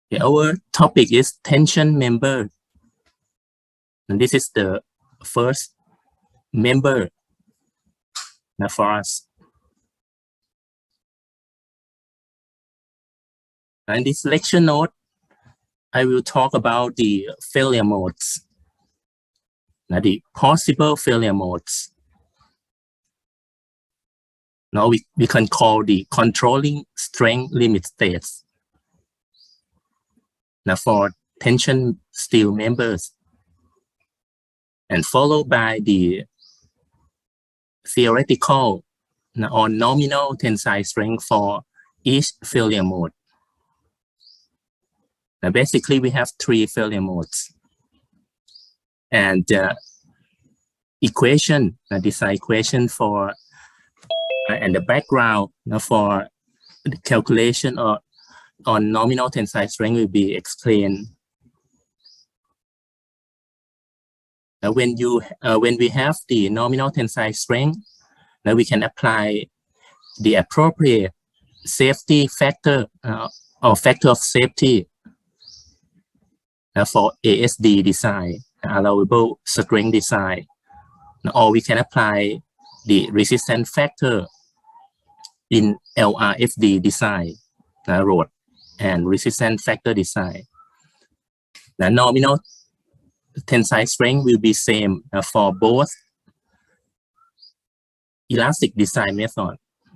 Okay, our topic is tension member. And this is the first member for us. In this lecture note, I will talk about the failure modes, the possible failure modes. Now we can call the controlling strength limit states. Now for tension steel members, and followed by the theoretical or nominal tensile strength for each failure mode. Now basically, we have three failure modes. And equation, this equation for and the background for the calculation on nominal tensile strength will be explained. When we have the nominal tensile strength, now we can apply the appropriate safety factor or factor of safety for ASD design, allowable strength design, or we can apply the resistance factor in LRFD design, load and resistance factor design. The nominal tensile strength will be same for both elastic design method.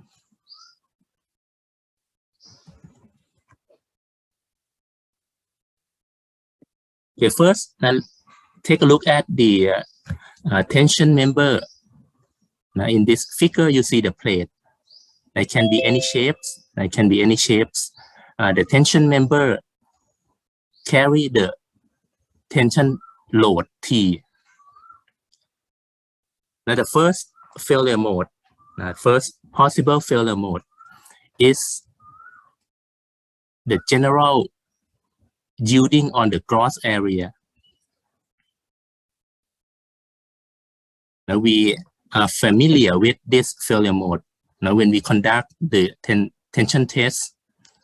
Okay, first, take a look at the tension member. Now, in this figure, you see the plate. It can be any shapes. It can be any shapes. The tension member carry the tension load T. Now, the first failure mode, first possible failure mode is the general yielding on the gross area. Now, we are familiar with this failure mode. Now, when we conduct the tension test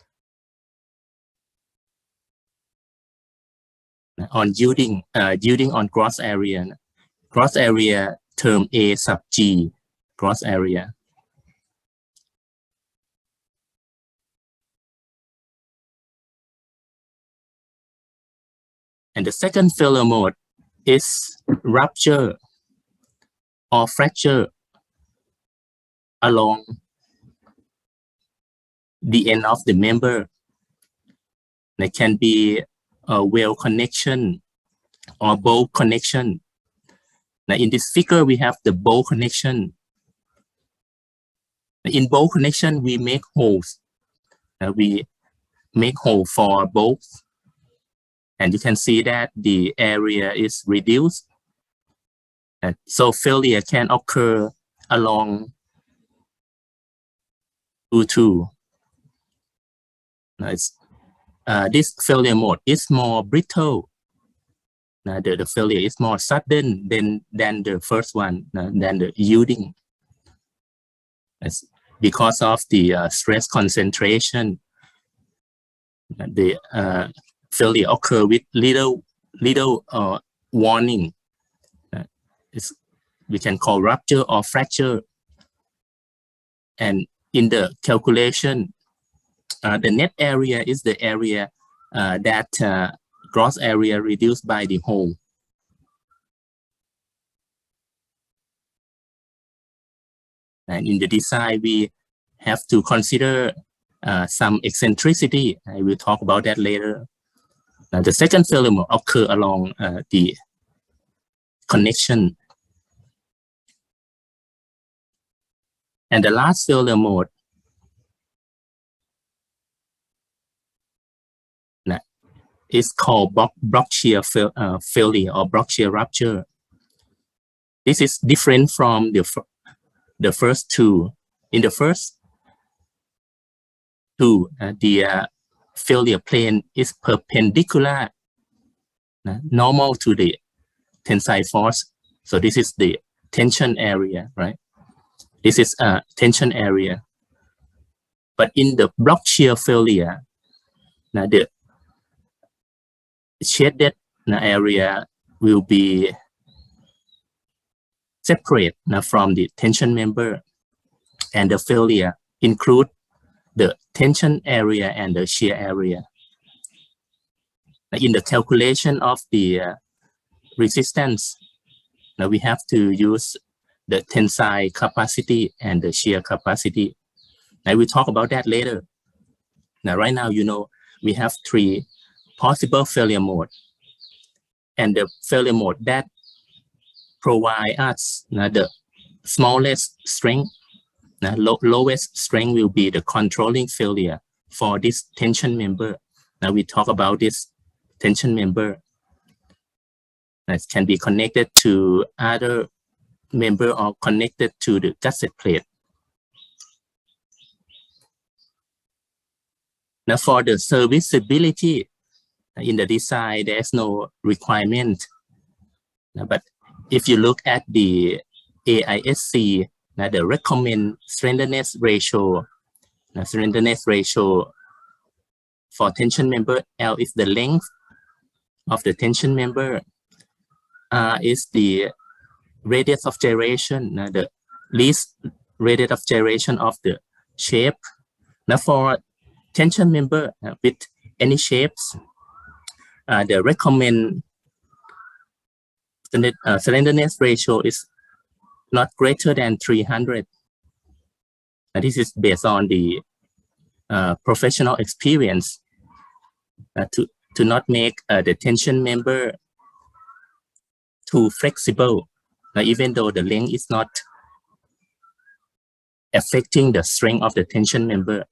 on yielding on gross area term A sub G, gross area. And the second failure mode is rupture or fracture along the end of the member. It can be a well connection or bow connection. Now in this figure, we have the bow connection. In bow connection, we make holes. We make hole for both. And you can see that the area is reduced. And so failure can occur along U2. This failure mode is more brittle. The failure is more sudden than the first one, than the yielding. It's because of the stress concentration. The failure occur with little warning. We can call rupture or fracture. And in the calculation, the net area is the area that gross area reduced by the hole. And in the design, we have to consider some eccentricity. I will talk about that later. The second failure mode occur along the connection. And the last failure mode is called block shear failure or block shear rupture. This is different from the first two. In the first two, the failure plane is perpendicular, normal to the tensile force. So this is the tension area, right? This is a tension area. But in the block shear failure, now the shaded area will be separate from the tension member, and the failure include the tension area and the shear area. In the calculation of the resistance, now we have to use the tensile capacity and the shear capacity. Now we talk about that later. Now right now, you know, we have 3 possible failure mode, and the failure mode that provide us the smallest strength, lowest strength will be the controlling failure for this tension member. Now we talk about this tension member that can be connected to other member or connected to the gusset plate. Now for the serviceability in the design, there's no requirement. But if you look at the AISC, the recommend slenderness ratio, for tension member, L is the length of the tension member, R is the radius of gyration, the least radius of gyration of the shape. Now for tension member with any shapes, the recommend slenderness ratio is not greater than 300. And this is based on the professional experience to not make the tension member too flexible, even though the length is not affecting the strength of the tension member.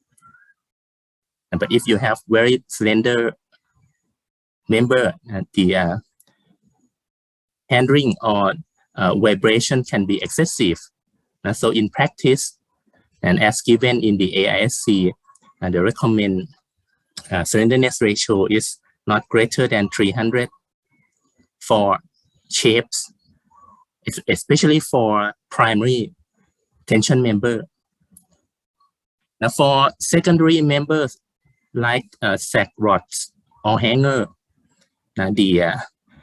But if you have very slender member, the handling or vibration can be excessive. So in practice, and as given in the AISC, the recommend slenderness ratio is not greater than 300 for shapes, especially for primary tension member. Now for secondary members like sack rods or hanger, the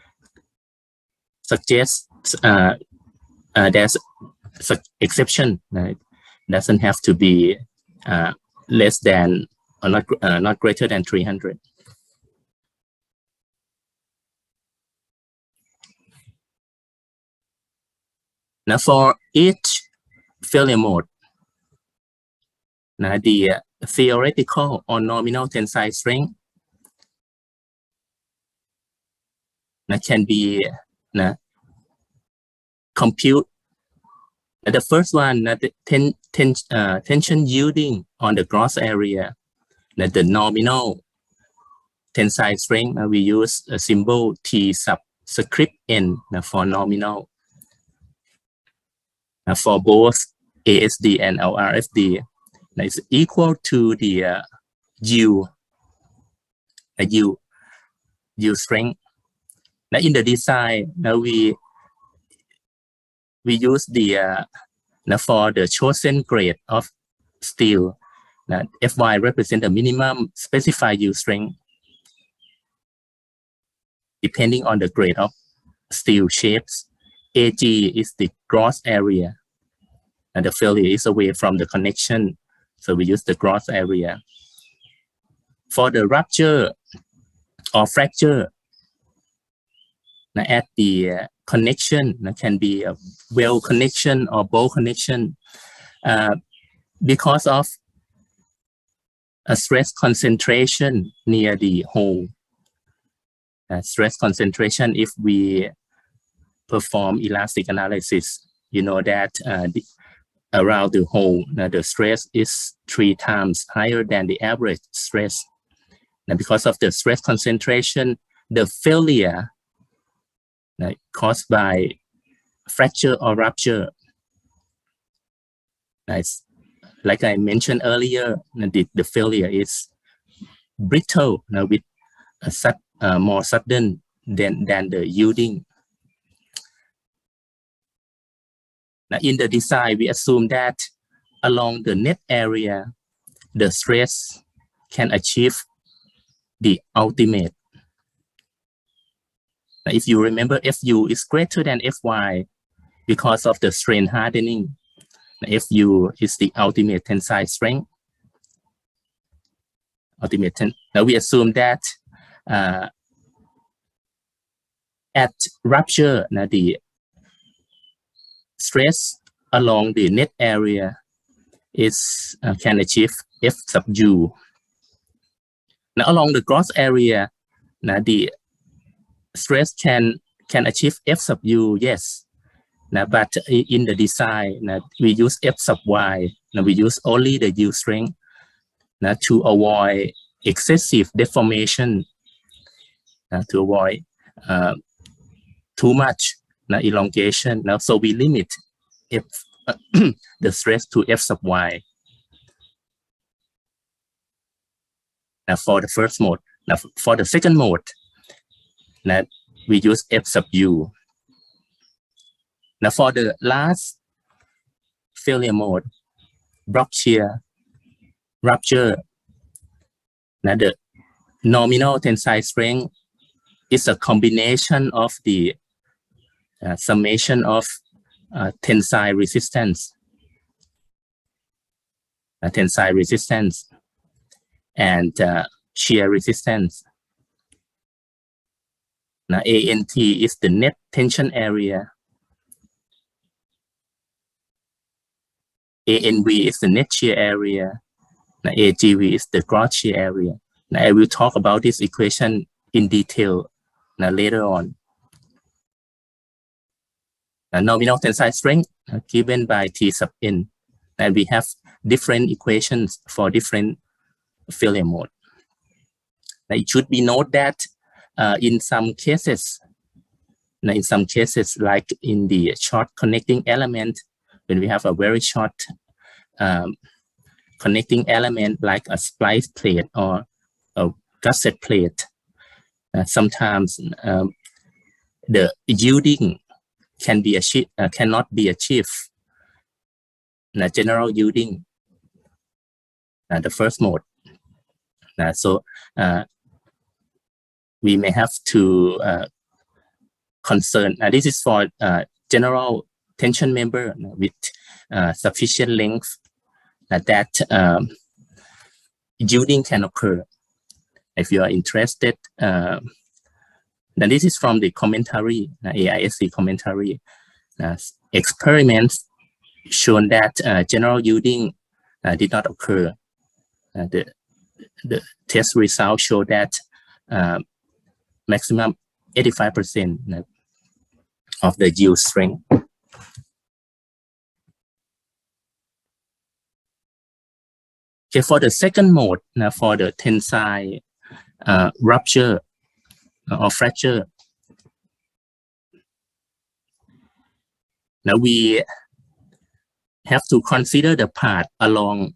suggests there's exception. Doesn't have to be less than or not greater than 300. Now for each failure mode, the theoretical or nominal tensile strength can be compute. The first one, the tension yielding on the gross area, the nominal tensile strength, we use a symbol T subscript N for nominal. For both ASD and LRFD, is equal to the yield strength. Now in the design, we use the for the chosen grade of steel, Fy represent the minimum specified yield strength depending on the grade of steel shapes. Ag is the gross area, and the failure is away from the connection, so we use the gross area. For the rupture or fracture, at the connection can be a well connection or bow connection because of a stress concentration near the hole. Stress concentration, if we perform elastic analysis, you know that around the hole, the stress is 3 times higher than the average stress. Now, because of the stress concentration, the failure caused by fracture or rupture, like I mentioned earlier, the failure is brittle with a more sudden than the yielding. Now in the design, we assume that along the net area, the stress can achieve the ultimate Now, if you remember, Fu is greater than Fy because of the strain hardening. Now, Fu is the ultimate tensile strength. Now we assume that at rupture, now the stress along the net area is can achieve F sub u. Now along the gross area, now the stress can achieve F sub u, yes. Now, but in the design, now we use F sub y. Now we use only the yield strength now to avoid excessive deformation, to avoid too much now elongation. Now, so we limit F the stress to F sub y. Now for the first mode. Now for the second mode, now we use F sub u. Now for the last failure mode, block shear rupture. Now the nominal tensile strength is a combination of the summation of tensile resistance, and shear resistance. Now ANT is the net tension area. ANV is the net shear area. Now AGV is the gross shear area. Now I will talk about this equation in detail now later on. Nominal tensile strength given by T sub n, and we have different equations for different failure mode. Now it should be noted that in some cases, like in the short connecting element, when we have a very short connecting element like a splice plate or a gusset plate, sometimes the yielding can be achieved, cannot be achieved. General yielding, the first mode. So we may have to concern. This is for general tension member with sufficient length that yielding can occur. If you are interested, then this is from the commentary, AISC commentary. Experiments shown that general yielding did not occur. The test results show that maximum 85% of the yield strength. Okay, for the second mode, for the tensile rupture or fracture, now we have to consider the part along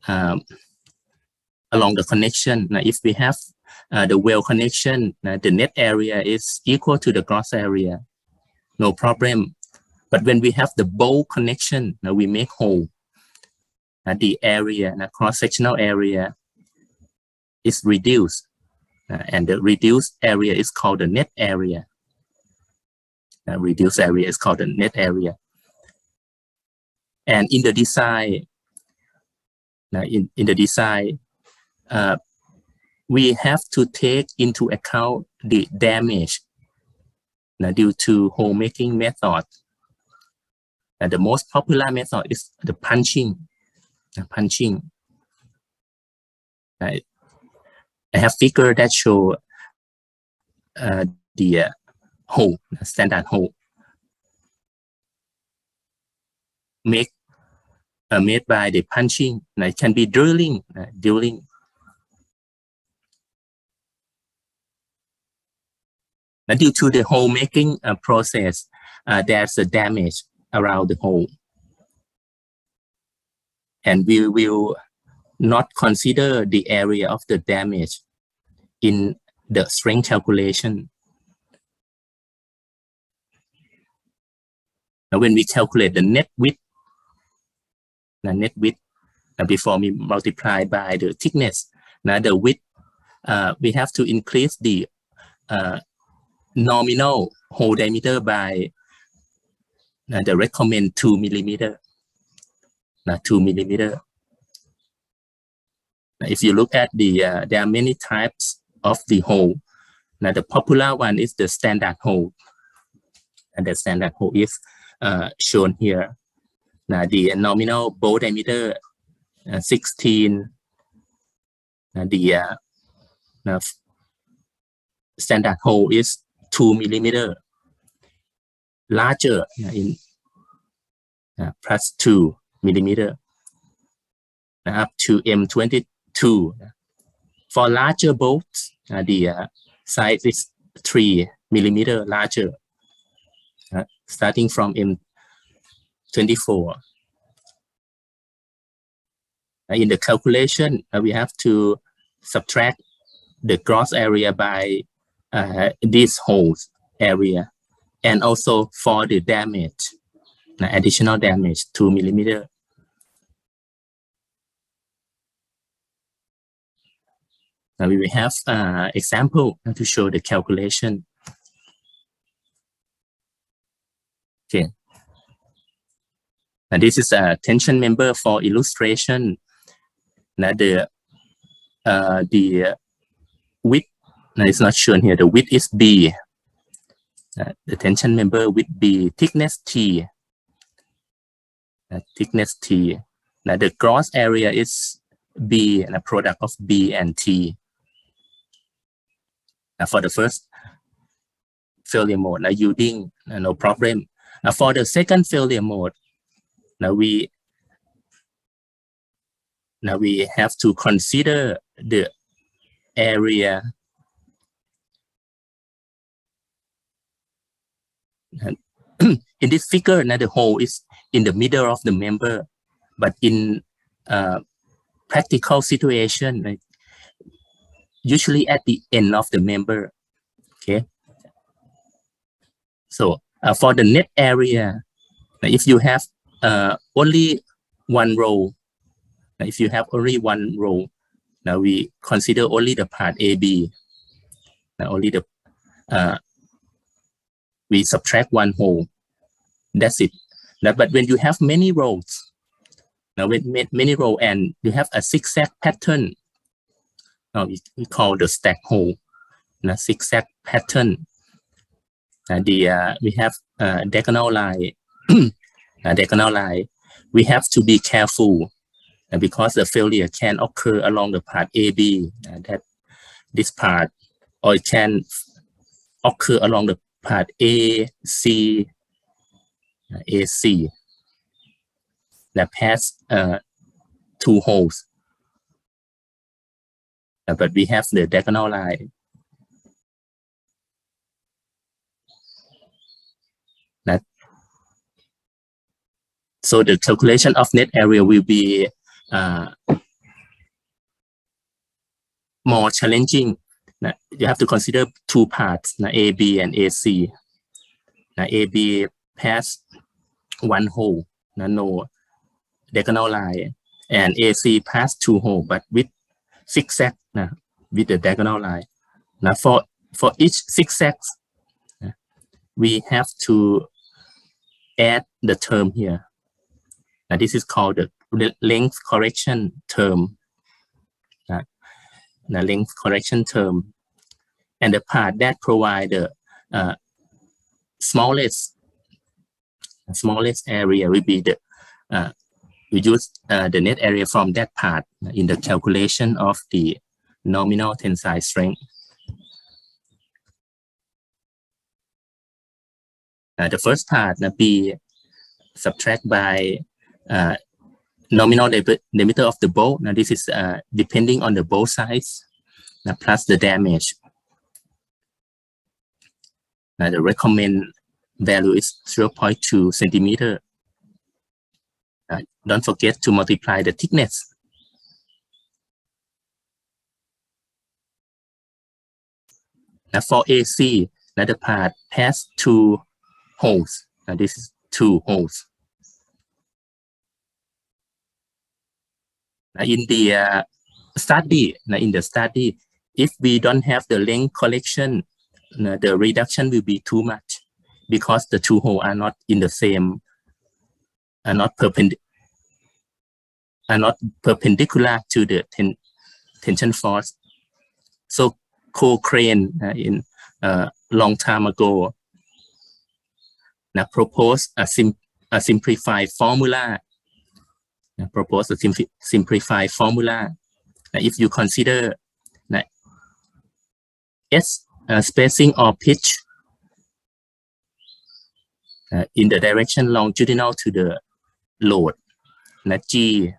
the connection. Now, if we have the well connection, the net area is equal to the gross area, no problem. But when we have the bow connection, now we make hole. The area, the cross-sectional area is reduced, and the reduced area is called the net area. Reduced area is called the net area. And in the design, in the design, we have to take into account the damage due to hole making method. The most popular method is the punching. I have figure that show the hole, standard hole, made by the punching. It can be drilling. Due to the hole making process, there's a damage around the hole. And we will not consider the area of the damage in the strength calculation. Now, when we calculate the net width, before we multiply by the thickness, now the width, we have to increase the nominal hole diameter by the recommend 2 millimeter. 2 millimeter. If you look at the, there are many types of the hole. Now the popular one is the standard hole, and the standard hole is shown here. Now the nominal bowl diameter 16. The standard hole is 2 millimeter, larger in plus 2 millimeter, up to M22. For larger bolts, the size is 3 millimeter larger, starting from M24. In the calculation, we have to subtract the gross area by this hole area, and also for the damage, additional damage, 2 millimeter. Now we will have example to show the calculation. Okay. And this is a tension member for illustration. Now the width is not shown here. The width is B. The tension member with B, thickness T. Thickness T. Now the gross area is B, and a product of B and T. For the first failure mode, yielding no problem. For the second failure mode, now we have to consider the area in this figure. Now the hole is in the middle of the member, but in practical situation, usually at the end of the member. Okay. So for the net area, if you have only one row, now we consider only the part AB. Now only the we subtract one hole. That's it. Now, but when you have many rows, now with many rows and you have a zigzag pattern, we call the stack hole. Now zigzag pattern. We have diagonal line. Diagonal line. We have to be careful because the failure can occur along the part AB. That this part, or it can occur along the part AC. AC. That pass 2 holes. But we have the diagonal line. So the calculation of net area will be more challenging. You have to consider 2 parts, AB and AC. AB pass 1 hole, no diagonal line, and AC pass 2 holes, but with zigzag, with the diagonal line. Now for each zigzag, we have to add the term here. Now this is called the length correction term. The length correction term, and the part that provide the smallest area will be the we use the net area from that part in the calculation of the nominal tensile strength. The first part be subtract by nominal diameter of the bolt. Now this is depending on the bolt size, plus the damage. Now the recommend value is 0.2 centimeter. Don't forget to multiply the thickness. Now for AC, the part has 2 holes. Now this is 2 holes. Now in the study, if we don't have the length correction the reduction will be too much because the two holes are not in the same, are not perpendicular to the tension force. So Cochrane in long time ago proposed a simplified formula. If you consider S spacing or pitch in the direction longitudinal to the load, G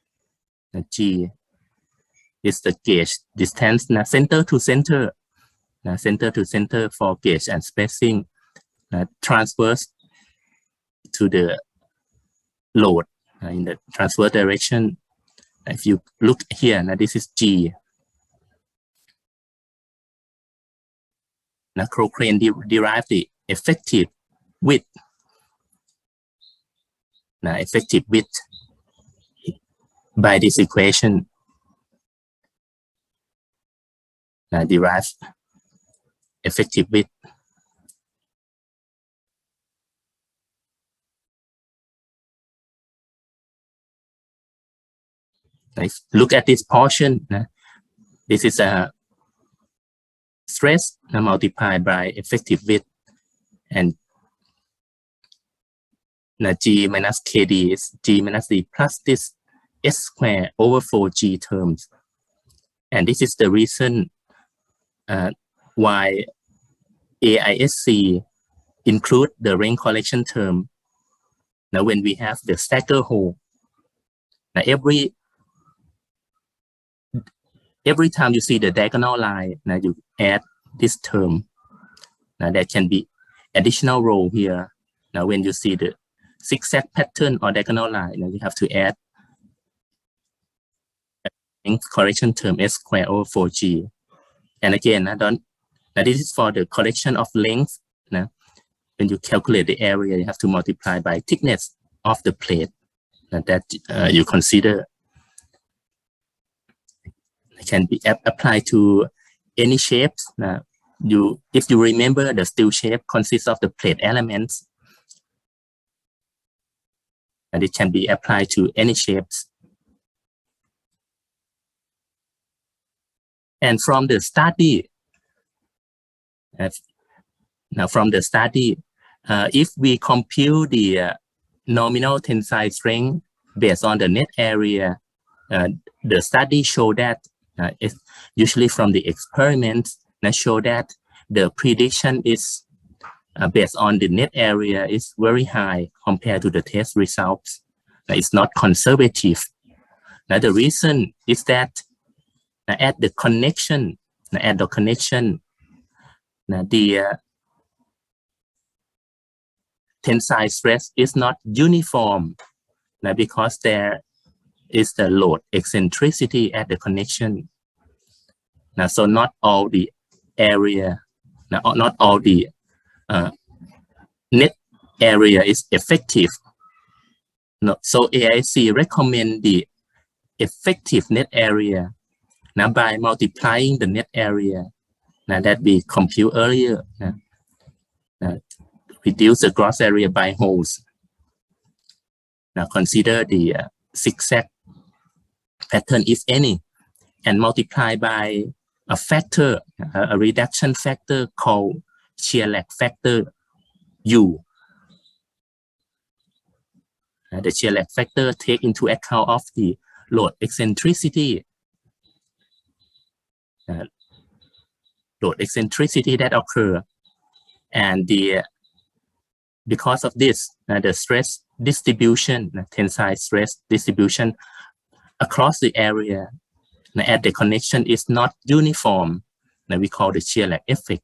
is the gauge distance center to center for gauge and spacing transverse to the load in the transverse direction. If you look here, this is G. Cochrane derived the effective width. Effective width by this equation. Derive effective width. Look at this portion. This is a stress multiplied by effective width, and G minus KD is G minus D plus this S square over 4G terms. And this is the reason why AISC include the ring correction term. Now when we have the stagger hole, every time you see the diagonal line, you add this term. There can be additional row here. Now when you see the zigzag pattern or diagonal line, you have to add correction term S square over 4G. And again, this is for the correction of length. When you calculate the area, you have to multiply by thickness of the plate that you consider. It can be applied to any shapes. If you remember, the steel shape consists of the plate elements, and it can be applied to any shapes. And from the study, if we compute the nominal tensile strength based on the net area, the study show that usually from the experiments show that the prediction is based on the net area is very high compared to the test results. It's not conservative. The reason is that at the connection, the tensile stress is not uniform because there is the load eccentricity at the connection. So not all the area, not all the net area is effective. So AIC recommend the effective net area by multiplying the net area that we compute earlier. Reduce the gross area by holes. Now consider the zigzag pattern, if any, and multiply by a factor, a reduction factor called shear lag factor U. The shear lag factor take into account of the load eccentricity. That occur, and because of this, the stress distribution, tensile stress distribution across the area at the connection is not uniform. We call the shear lag effect.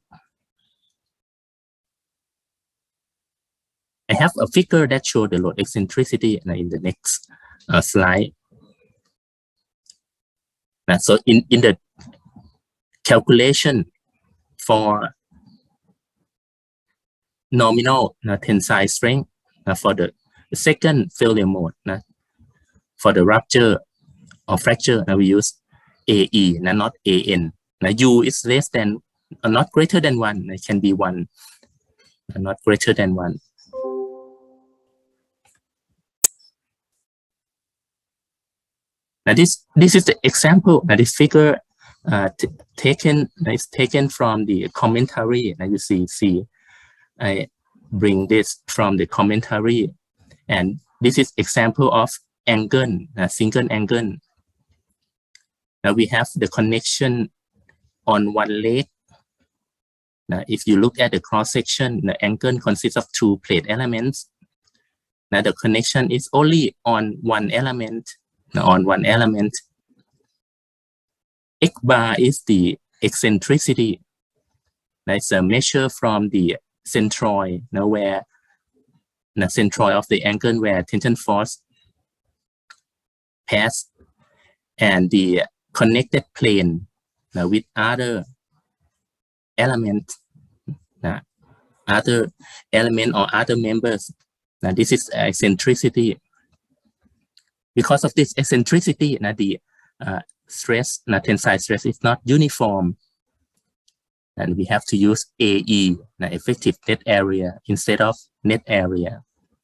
I have a figure that shows the load eccentricity in the next slide. So in the calculation for nominal tensile strength for the second failure mode, for the rupture or fracture, we use AE, not AN. U is less than not greater than 1. It can be 1, not greater than 1. Now this is the example. Now this figure is taken from the commentary. Now you see, I bring this from the commentary, and this is example of angle, single angle. Now we have the connection on one leg. Now if you look at the cross section, the angle consists of 2 plate elements. Now the connection is only on one element. Now on one element, X bar is the eccentricity. That's a measure from the centroid, now where the centroid of the angle where tension force pass, and the connected plane now with other element, or other members. Now this is eccentricity. Because of this eccentricity, the stress, tensile stress is not uniform, and we have to use AE, effective net area, instead of net area.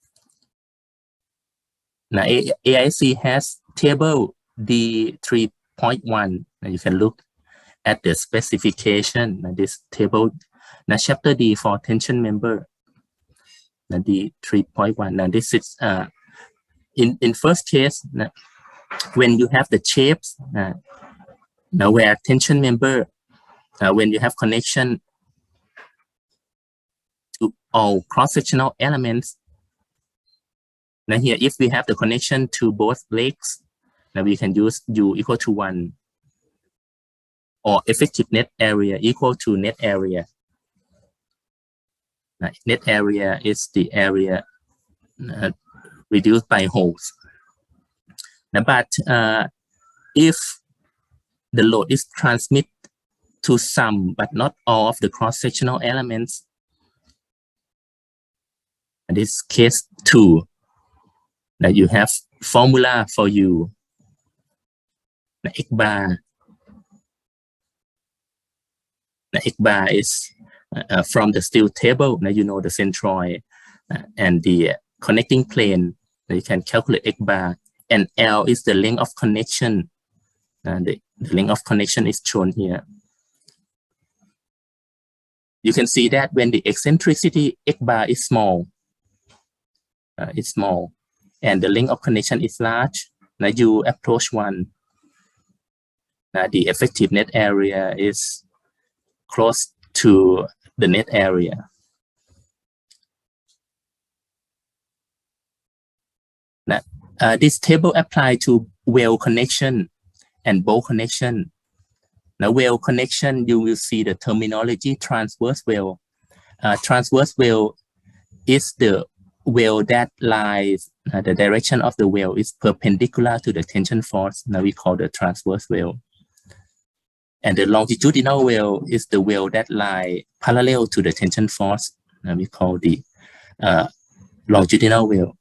Now AIC has table D3.1. Now you can look at the specification. Now this table, chapter D for tension member. Now D3.1. Now this is in first case, when you have the shapes, now where tension member, when you have connection to all cross-sectional elements. Now here, if we have the connection to both legs, now we can use U equal to 1, or effective net area equal to net area. Now, net area is the area reduced by holes. Now, but if the load is transmitted to some but not all of the cross-sectional elements, and this case 2, that you have formula for U. Now, X bar. Now, X bar is from the steel table. Now you know the centroid and the connecting plane. You can calculate X bar, and L is the length of connection. The length of connection is shown here. You can see that when the eccentricity X bar is small, and the length of connection is large, now you approach 1. Now the effective net area is close to the net area. Now, this table applies to well connection and bolt connection. Now, well connection, you will see the terminology transverse well. Transverse well is the well that lies, the direction of the well is perpendicular to the tension force. Now we call the transverse well. And the longitudinal well is the well that lies parallel to the tension force. Now we call the longitudinal well.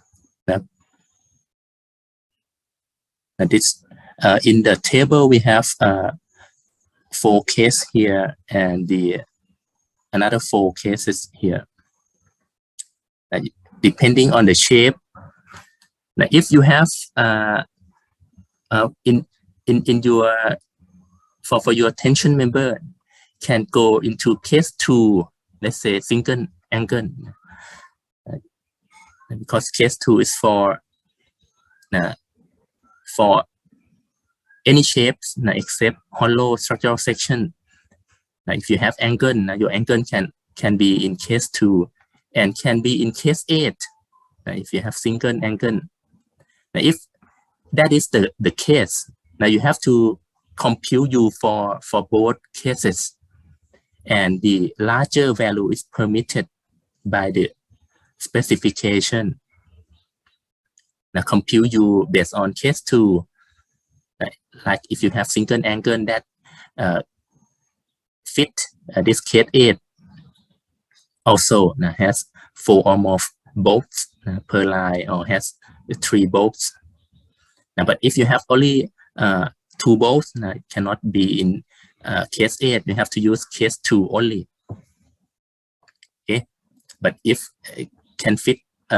And this, in the table, we have 4 cases here, and the another 4 cases here. Depending on the shape. Now, if you have in your for your tension member, can go into case 2, let's say single angle, because case 2 is for any shapes except hollow structural section. If you have angle, your angle can be in case 2 and can be in case 8 if you have single angle. Now, if that is the case, now you have to compute U for both cases, and the larger value is permitted by the specification. Now compute U based on case 2, like if you have single angle that fit this case 8, also has 4 or more bolts per line, or has 3 bolts. Now, but if you have only 2 bolts, it cannot be in case 8, you have to use case 2 only. Okay, but if it can fit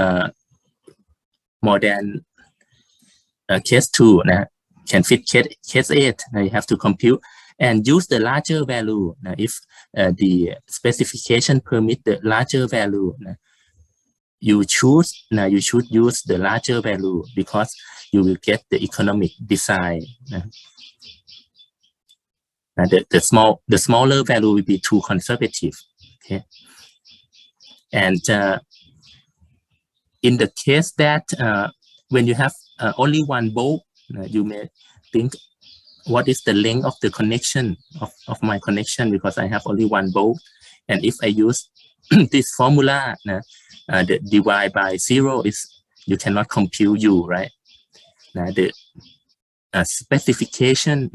more than case 2, can fit case 8, you have to compute and use the larger value. If the specification permit the larger value, you should use the larger value because you will get the economic design. The smaller value will be too conservative. Okay, and in the case that when you have only one bolt, you may think, what is the length of the connection of my connection, because I have only one bolt, and if I use this formula, the divide by 0 is, you cannot compute U, right? The specification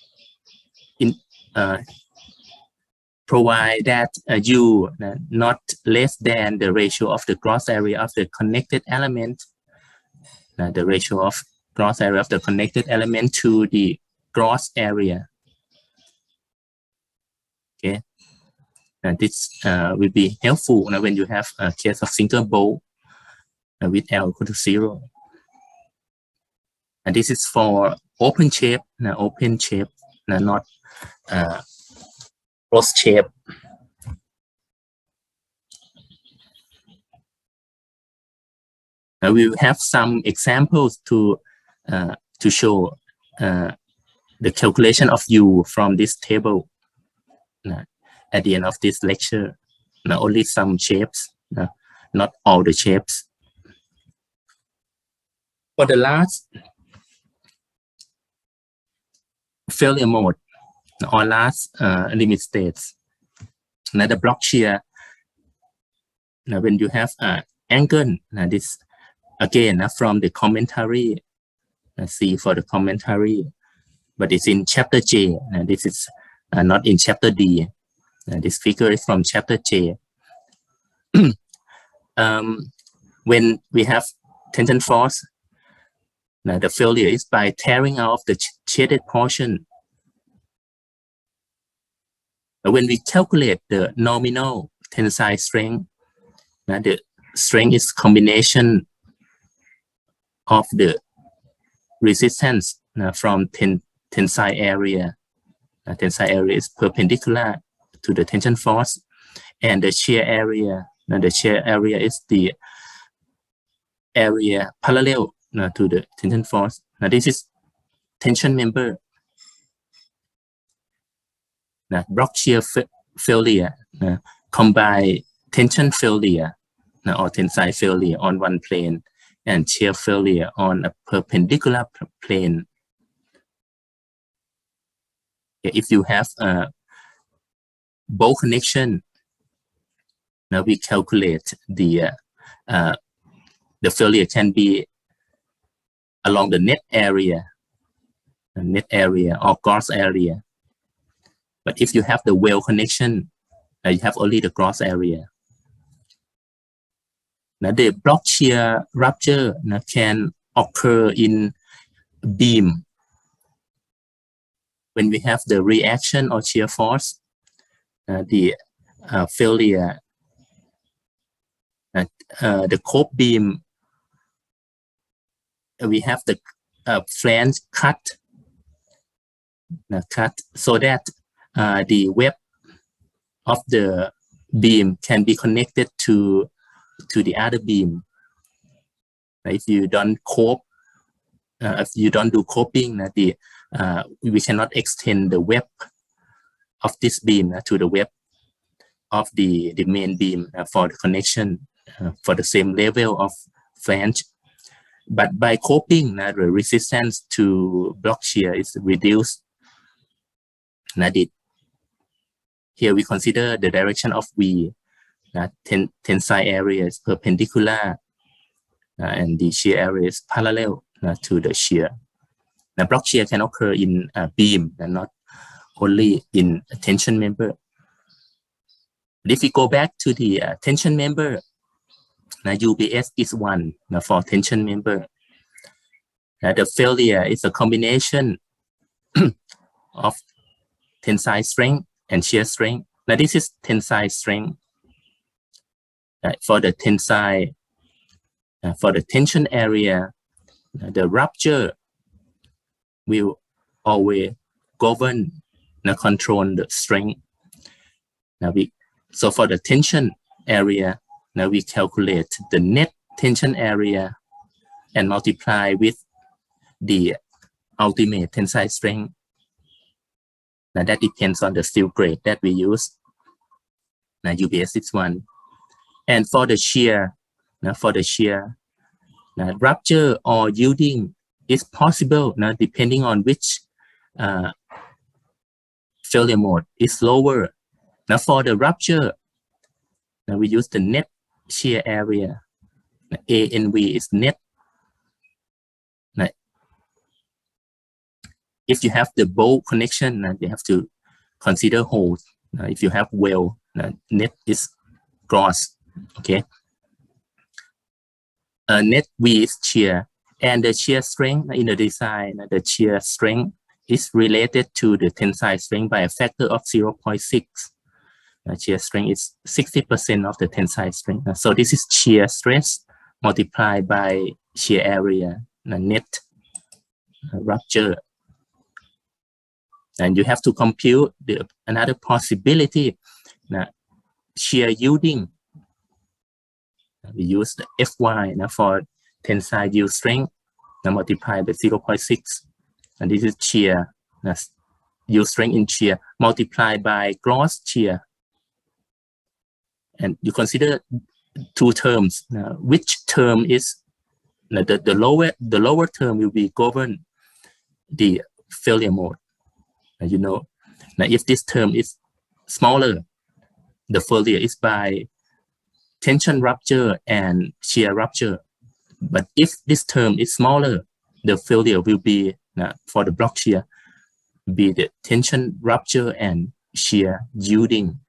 provide that U not less than the ratio of the gross area of the connected element, the ratio of gross area of the connected element to the gross area. Okay, and this will be helpful when you have a case of single bolt with L equal to 0. And this is for open shape, not closed shape. We will have some examples to show the calculation of U from this table at the end of this lecture. Only some shapes, not all the shapes. For the last failure mode or last limit states, the block shear, when you have angle, this again from the commentary, see for the commentary, but it's in chapter J. This is not in chapter D. This figure is from chapter J. When we have tension force, the failure is by tearing off the shaded portion. When we calculate the nominal tensile strength, the strength is combination of the resistance from tensile area. Tensile area is perpendicular to the tension force, and the shear area. The shear area is the area parallel to the tension force. This is tension member. Block shear failure combine tension failure or tensile failure on one plane and shear failure on a perpendicular plane. If you have a bolt connection, now we calculate the failure can be along the net area or gross area. But if you have the well connection, you have only the gross area. Now the block shear rupture can occur in beam when we have the reaction or shear force. The failure, the cope beam, we have the flange cut so that the web of the beam can be connected to the other beam. If you don't cope, if you don't do coping, we cannot extend the web of this beam to the web of the main beam for the connection for the same level of flange. But by coping, the resistance to block shear is reduced. Here we consider the direction of V. Tensile area is perpendicular and the shear area is parallel to the shear. Now block shear can occur in a beam and not only in a tension member. But if we go back to the tension member, UBS is 1 for tension member. The failure is a combination of tensile strength and shear strength. Now this is tensile strength. For the tensile, for the tension area, the rupture will always govern and control the strength. Now so for the tension area, now we calculate the net tension area and multiply with the ultimate tensile strength. Now that depends on the steel grade that we use. Now UBS is one. And for the shear, rupture or yielding is possible now depending on which failure mode is lower. Now for the rupture, now we use the net shear area. Now, ANV is net. Now, if you have the bolt connection, you have to consider holes. If you have well, net is gross. Okay. Net V is shear, and the shear strength in the design, the shear strength is related to the tensile strength by a factor of 0.6. Shear strength is 60% of the tensile strength. So this is shear stress multiplied by shear area, net rupture. And you have to compute another possibility, shear yielding. We use the Fy for tensile yield strength, multiplied by 0.6. And this is shear, yield strength in shear, multiplied by gross shear. And you consider two terms. Which term is the lower term will be govern the failure mode. Now if this term is smaller, the failure is by tension rupture and shear rupture. But if this term is smaller, the failure will be for the block shear, be the tension rupture and shear yielding.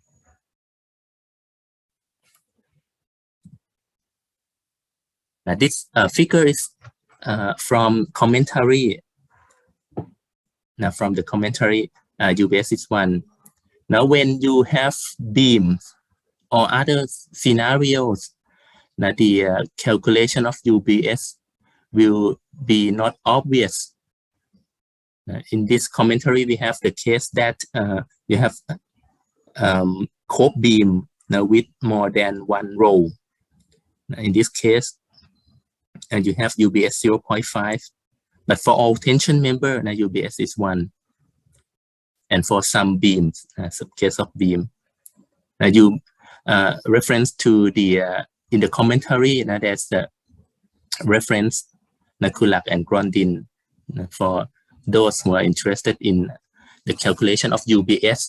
Now this figure is from commentary. Now from the commentary, UBS is one. Now when you have beams or other scenarios, the calculation of UBS will be not obvious. In this commentary, we have the case that you have cope beam with more than one row. In this case, you have UBS 0.5, but for all tension member, UBS is 1. And for some beams, some case of beam, you reference to the in the commentary, there's the reference Kulak and Grondin for those who are interested in the calculation of UBS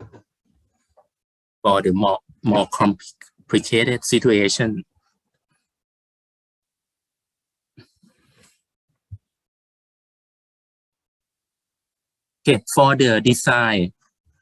for the more complicated situation. Okay, for the design,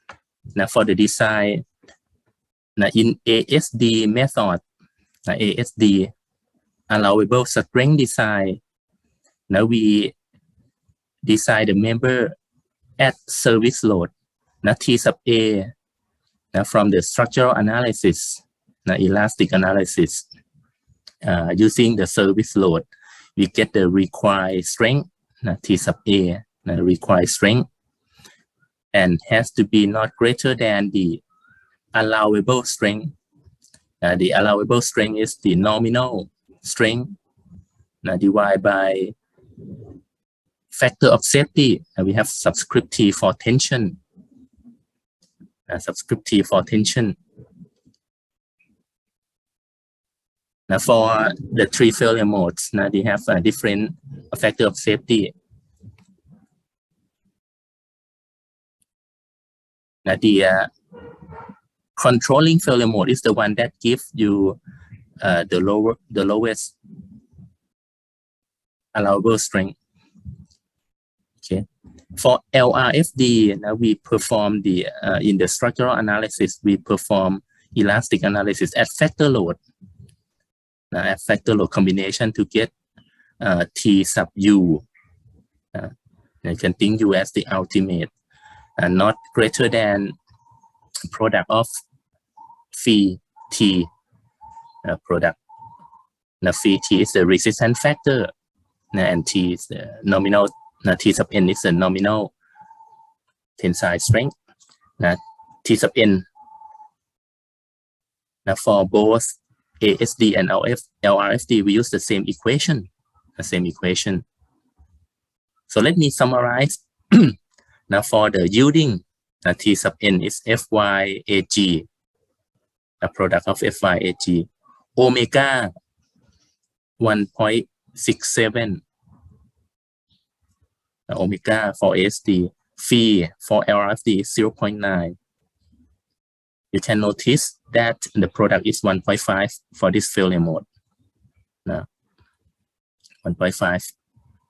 in ASD method, ASD allowable strength design, now we design the member at service load, T sub A, from the structural analysis, elastic analysis, using the service load, we get the required strength, T sub A, required strength, and has to be not greater than the allowable strength. The allowable strength is the nominal strength divided by factor of safety. We have subscript T for tension. Subscript T for tension. Now for the 3 failure modes, they have a different factor of safety. The controlling failure mode is the one that gives you the lowest allowable strength. Okay. For LRFD, we perform the in the structural analysis, we perform elastic analysis at factor load. At factor load combination to get T sub U. You can think U as the ultimate not greater than product of phi T. Product. Now phi T is the resistance factor, and T is the nominal. T sub n is the nominal tensile strength. T sub n. Now for both ASD and LRFD, we use the same equation. So let me summarize. Now for the yielding, T sub n is FYAG, a product of FYAG, omega 1.67, omega for ASD, phi for LRFD is 0.9. You can notice that the product is 1.5 for this failure mode. Now, 1.5.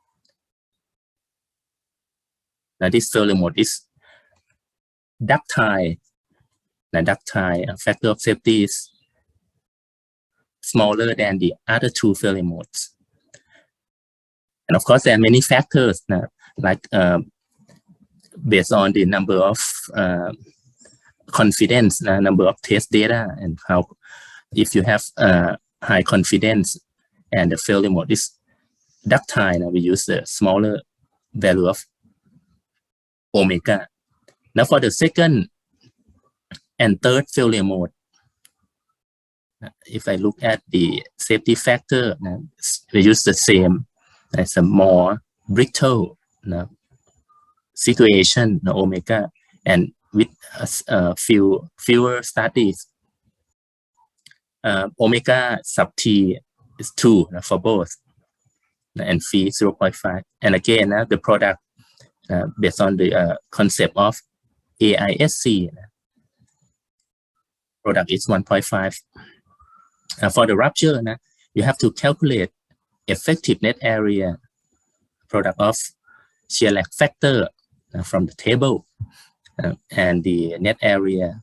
Now this failure mode is ductile. Now ductile factor of safety is smaller than the other two failure modes. And of course, there are many factors like based on the number of confidence, number of test data, and how if you have high confidence and the failure mode is ductile, we use the smaller value of omega. Now for the second and third failure mode, if I look at the safety factor, we use the same as a more brittle situation, omega, and with fewer studies, omega sub T is 2 for both, and phi 0.5. And again, the product based on the concept of AISC, product is 1.5. For the rupture, you have to calculate effective net area, product of shear lag factor from the table, and the net area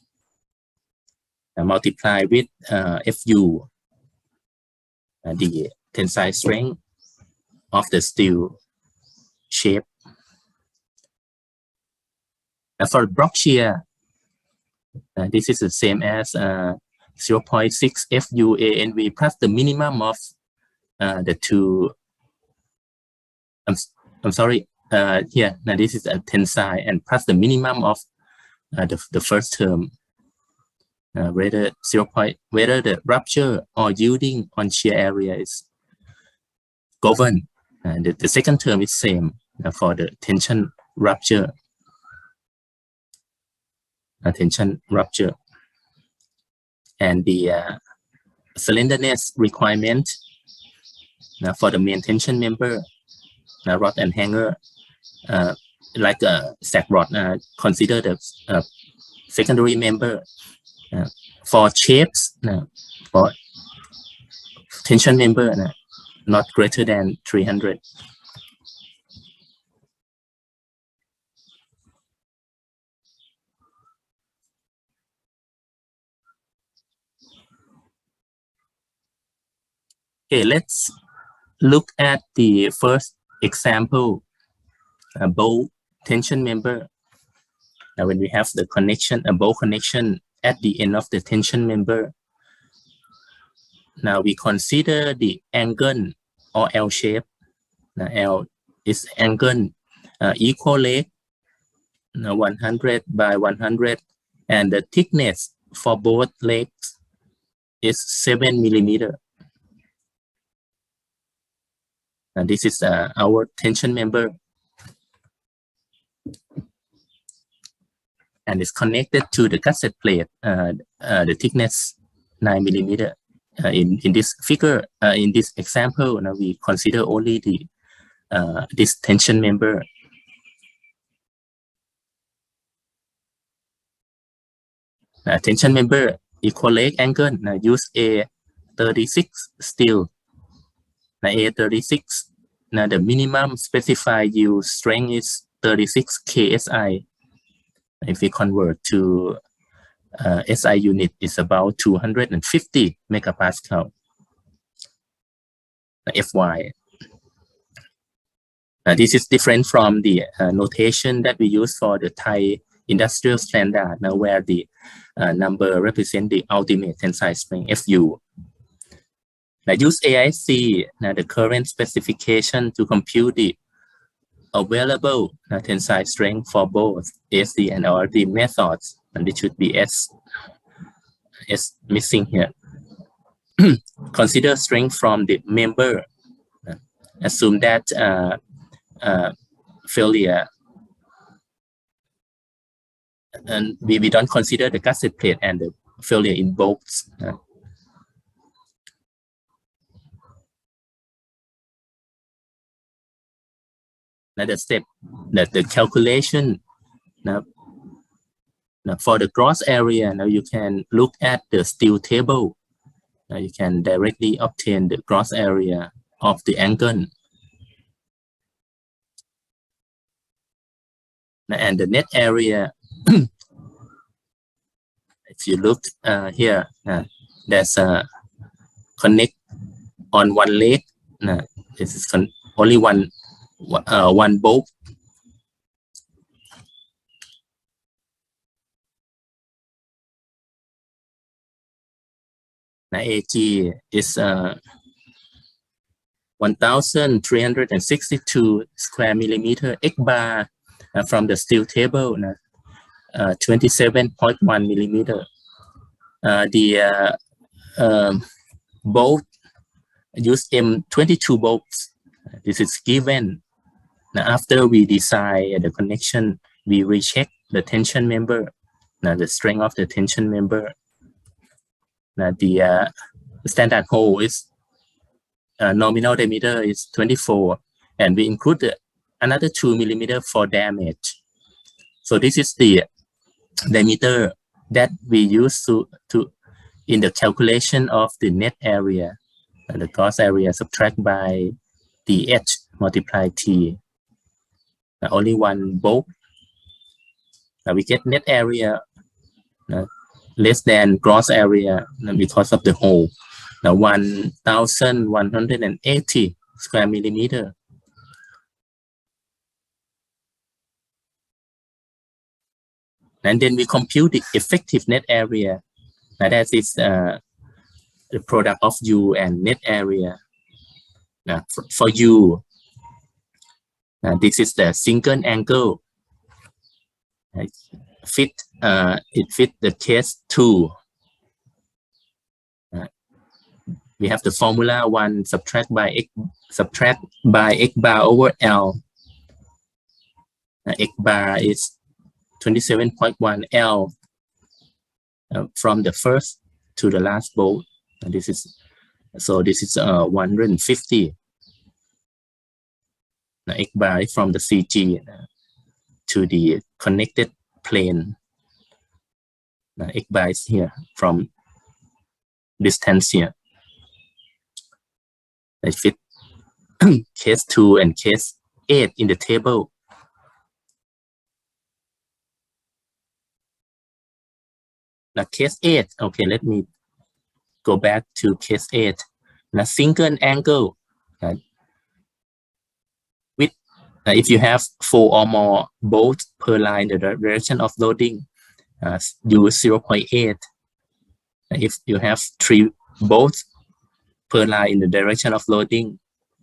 multiplied with Fu, the tensile strength of the steel shape. For block shear, this is the same as 0.6 FUANV plus the minimum of the two. I'm sorry. Here now this is a tensile and plus the minimum of the first term. Whether the rupture or yielding on shear area is governed. The second term is same for the tension rupture. Tension rupture, and the slenderness requirement for the main tension member, rod and hanger, like a sack rod, consider the secondary member. For shapes, for tension member, not greater than 300. Okay, let's look at the first example, bow tension member. Now, when we have the connection, a bow connection at the end of the tension member, now we consider the angle or L shape. Now, L is angle equal leg, 100 by 100, and the thickness for both legs is 7 millimeter. And this is our tension member, and it's connected to the gusset plate, the thickness 9 millimeter. In this figure, in this example, now we consider only the this tension member. Tension member equal leg angle. Now use A36 steel. Now A36. Now the minimum specified yield strength is 36 KSI. If we convert to SI unit, is about 250 megapascal. FY. This is different from the notation that we use for the Thai industrial standard, now where the number represent the ultimate tensile strength FU. Now use AISC, the current specification to compute the available tensile strength for both ASD and LRD methods, and it should be S missing here. Consider strength from the member. Assume that failure, and we don't consider the gusset plate and the failure in bolts. Another step, that the calculation now for the gross area. Now you can look at the steel table. Now you can directly obtain the gross area of the angle. And the net area, if you look here, there's a connect on one leg. This is only one bolt. Now AG is 1,362 square millimeter. X bar from the steel table, 27.1 millimeter. The bolt use M22 bolts. This is given. Now after we design the connection, we recheck the tension member. Now the strength of the tension member. Now the standard hole is nominal diameter is 24, and we include another 2 millimeter for damage. So this is the diameter that we use to in the calculation of the net area, the gross area subtract by the H multiply T. Now only one bolt. Now we get net area less than gross area because of the hole. Now 1,180 square millimeter. And then we compute the effective net area. Now that is the product of U and net area. Now for U, this is the single angle. It fit the case 2. We have the formula 1 subtract by X bar over L. X bar is 27.1 L from the first to the last bolt. And this is 150. Now X bar is from the CG to the connected plane. Now X bar is here from distance here. I fit case 2 and case 8 in the table. Now case 8, okay, let me go back to case 8. Now single angle, with if you have 4 or more bolts per line in the direction of loading, use 0.8. If you have 3 bolts per line in the direction of loading,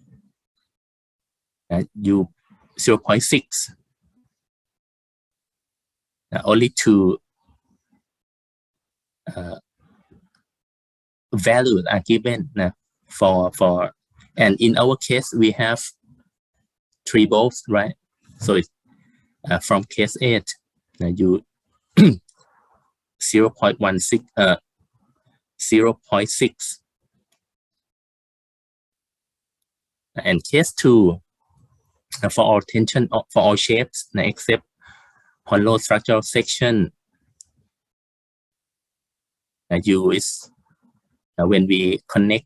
you 0.6. Only 2 values are given for and in our case we have 3 bolts, right? So it's from case 8, you 0.16 0.6. And case 2, for all tension for all shapes except hollow structural section, U is when we connect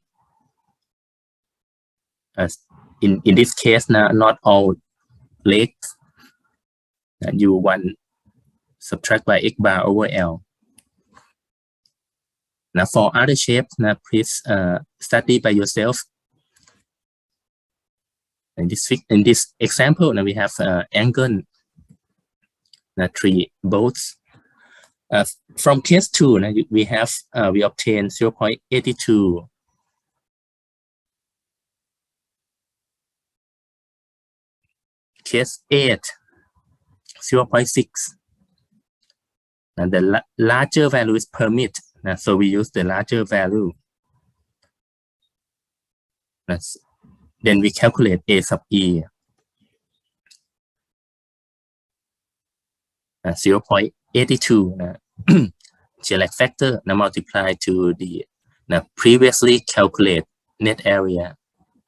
in this case not all legs, U1 subtract by X bar over L. Now for other shapes, please study by yourself. in this example, now we have angle 3 bolts. From case 2, now we have we obtain 0.82. Case 8, 0.6. And the larger value is permit. So we use the larger value. Then we calculate A sub E. 0.82 shear lag factor now multiply to the previously calculated net area.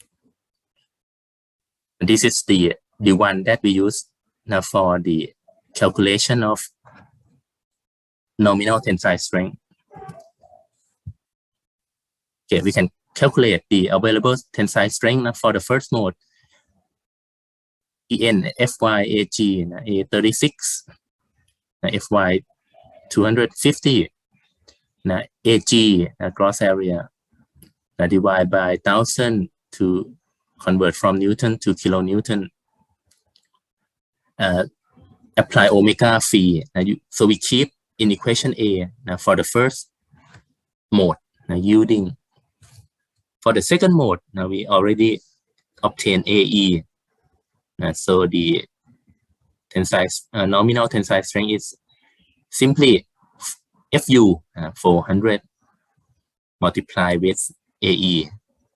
And this is the one that we use now for the calculation of nominal tensile strength. Okay, we can calculate the available tensile strength for the first mode. EN FY AG A36, FY 250, AG gross area divide by 1000 to convert from Newton to kilonewton. Apply omega phi. So we keep in equation A for the first mode yielding. For the second mode, now we already obtain AE. So the tensile nominal tensile strength is simply FU 400 multiplied with AE.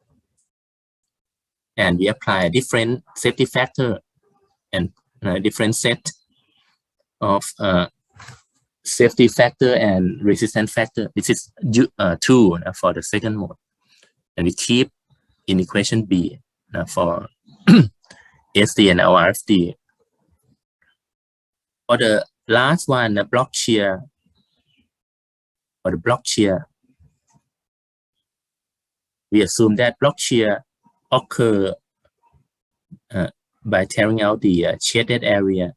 And we apply a different safety factor and different set of safety factor and resistance factor. This is 2 for the second mode. And we keep in equation B for SD and LRFD. For the last one, the block shear. For the block shear, we assume that block shear occur by tearing out the shaded area.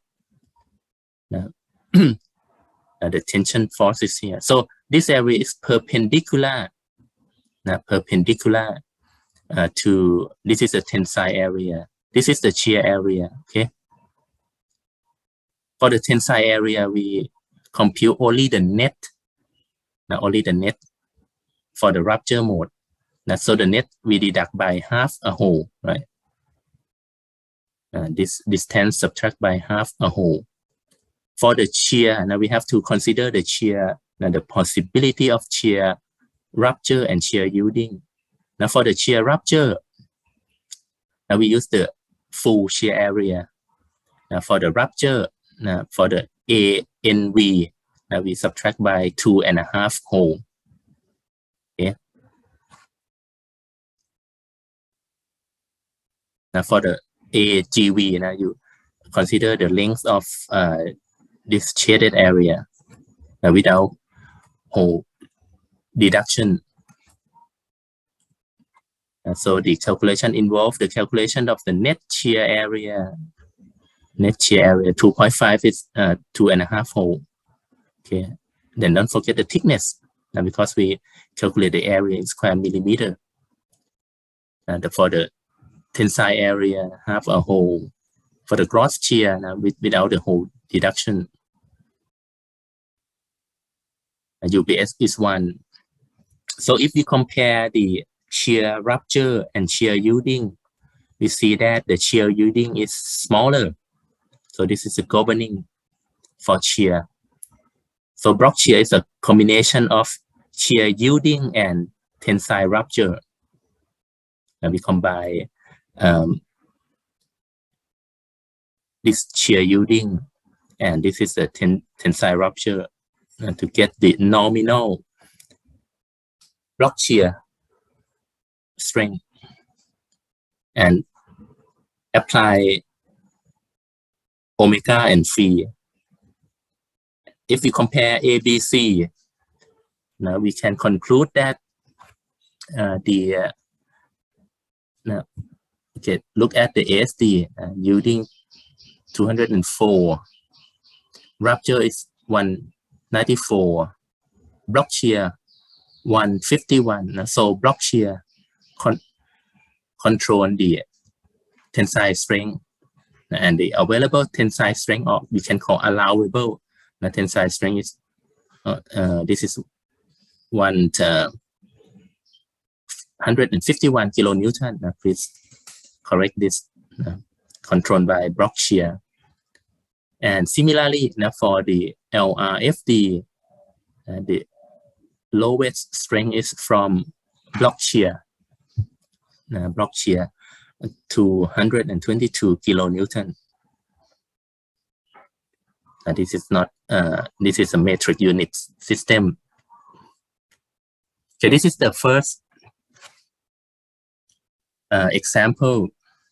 The tension force is here. So this area is perpendicular. Perpendicular to this is the tensile area. This is the shear area. Okay. For the tensile area, we compute only the net. Only the net for the rupture mode. So the net we deduct by half a whole, right? This distance subtract by half a whole. For the shear, now we have to consider the shear, the possibility of shear rupture and shear yielding. Now for the shear rupture, now we use the full shear area. Now for the rupture, for the ANV, now we subtract by 2.5 whole. Okay. Now for the AGV, now you consider the length of this shaded area without whole deduction. So the calculation involves the calculation of the net shear area. Net shear area 2.5 is 2.5 whole. Okay. Then don't forget the thickness. Because we calculate the area in square millimeter. For the tensile area, half a whole. For the gross shear, without the whole deduction. UBS is 1. So if we compare the shear rupture and shear yielding, we see that the shear yielding is smaller. So this is the governing for shear. So block shear is a combination of shear yielding and tensile rupture. And we combine this shear yielding and this is the tensile rupture to get the nominal block shear strength and apply omega and phi. If we compare ABC, now we can conclude that okay, look at the ASD yielding 204, rupture is 194, block shear 151. So block shear control the tensile strength, and the available tensile strength, or we can call allowable tensile strength, is this is 151 kilonewton. Please correct this, controlled by block shear. And similarly, for the LRFD, the lowest strength is from block shear, 222 kilonewton. This is not, this is a metric unit system. Okay, this is the first example.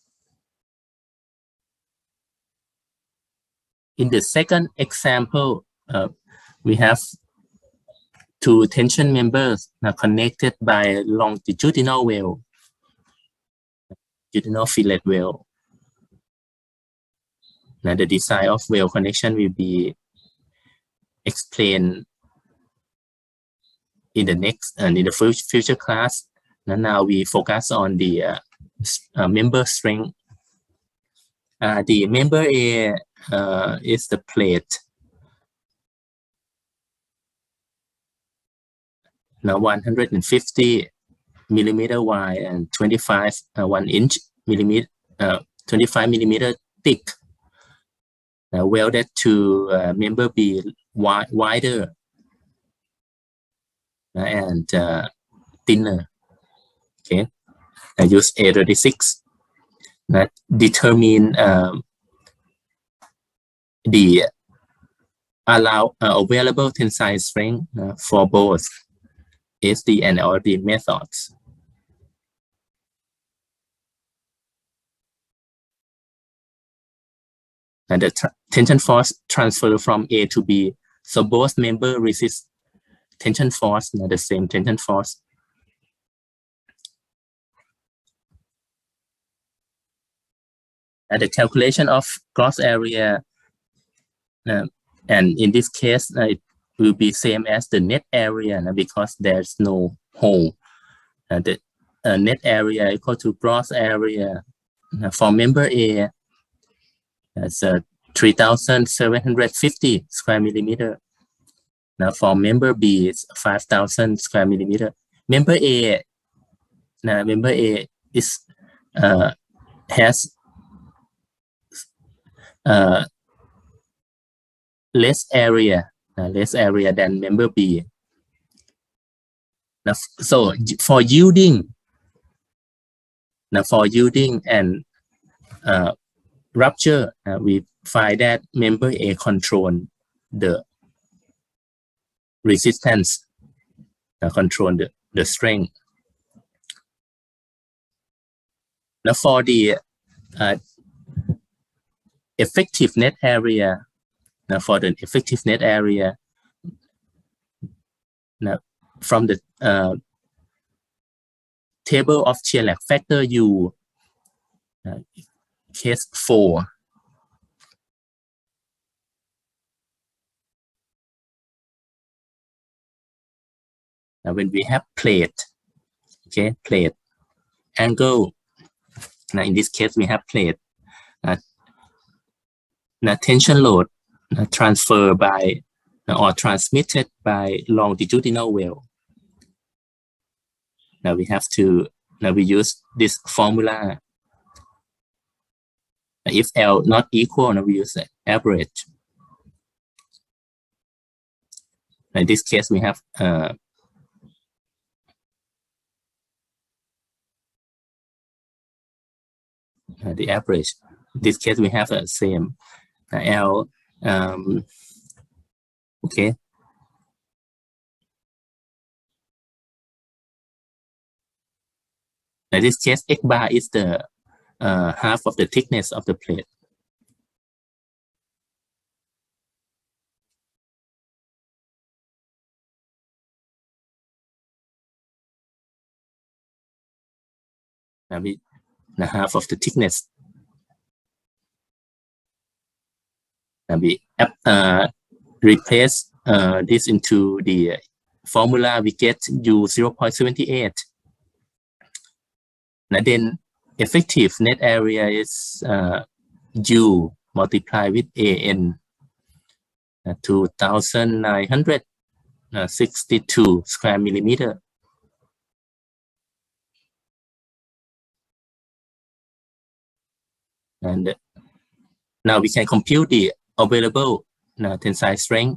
In the second example, we have two tension members connected by longitudinal well, longitudinal fillet well. Now, the design of well connection will be explained in the next and in the future class. Now we focus on the member strength. The member A is the plate. Now 150 millimeter wide and 25 25 millimeter thick. Welded to member B wider and thinner. Okay, I use A36 that determine the available tensile strength for both SD and LRD methods. And the tension force transfer from A to B, so both members resist tension force, the same tension force. And the calculation of gross area, and in this case, it will be same as the net area because there's no hole. The net area equal to gross area. For member A, that's 3,750 square millimeter. Now for member B, it's 5,000 square millimeter. Member A, member A is has less area than member B. Now, so for yielding and rupture, we find that member A control the resistance, control the strength. Now for the effective net area, for the effective net area, from the table of shear lag factor U, case 4. Now when we have plate, okay, plate, angle. Now in this case we have plate. Now tension load transferred by or transmitted by longitudinal well. Now we have to, we use this formula. If L not equal, we use the average. In this case, we have the average. In this case, we have the same L. Okay. In this case, X bar is the half of the thickness of the plate. The half of the thickness. We replace this into the formula. We get U 0.78. And then effective net area is U multiplied with AN, 2,962 square millimeter. And now we can compute the available tensile strength.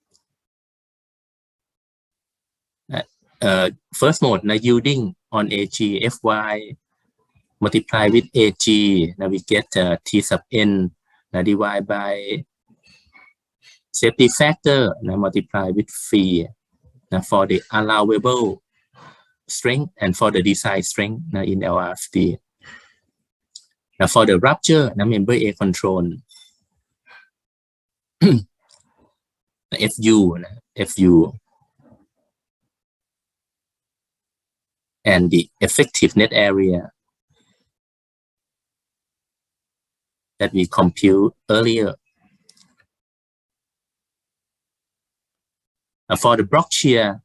First mode, yielding on AG Fy multiply with AG. Now we get T sub n divided by safety factor multiply with phi for the allowable strength and for the design strength in LRFD. Now for the rupture, member A control FU and the effective net area that we compute earlier. For the block shear,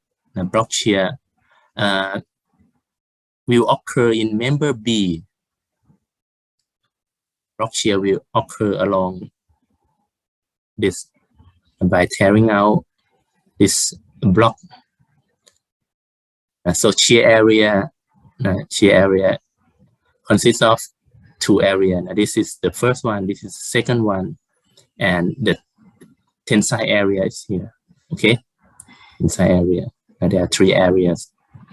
will occur in member B. Block shear will occur along this by tearing out this block. So shear area consists of two areas. This is the first one, this is the second one, and the tensile area is here. Okay, tensile area. There are three areas.